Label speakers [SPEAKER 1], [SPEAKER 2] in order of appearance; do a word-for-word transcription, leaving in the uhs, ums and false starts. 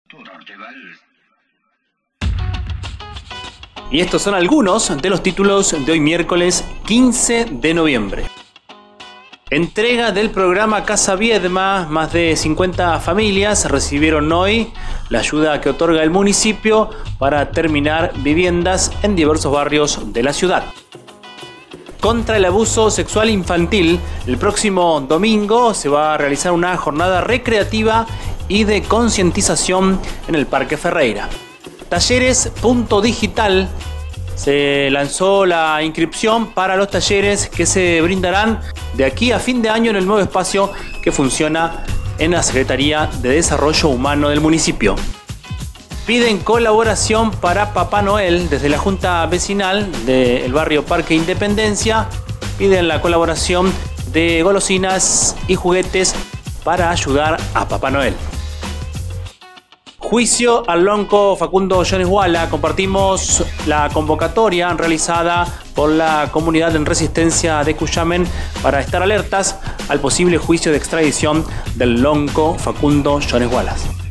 [SPEAKER 1] Y estos son algunos de los títulos de hoy miércoles quince de noviembre. Entrega del programa Casa Viedma. Más de cincuenta familias recibieron hoy la ayuda que otorga el municipio para terminar viviendas en diversos barrios de la ciudad. Contra el abuso sexual infantil, el próximo domingo se va a realizar una jornada recreativa y de concientización en el Parque Ferreira. Talleres Punto Digital. Se lanzó la inscripción para los talleres que se brindarán de aquí a fin de año en el nuevo espacio que funciona en la Secretaría de Desarrollo Humano del municipio. Piden colaboración para Papá Noel desde la Junta Vecinal del barrio Parque Independencia. Piden la colaboración de golosinas y juguetes para ayudar a Papá Noel. Juicio al lonco Facundo Yoneshuala. Compartimos la convocatoria realizada por la comunidad en resistencia de Cuyamen para estar alertas al posible juicio de extradición del lonco Facundo Yoneshuala.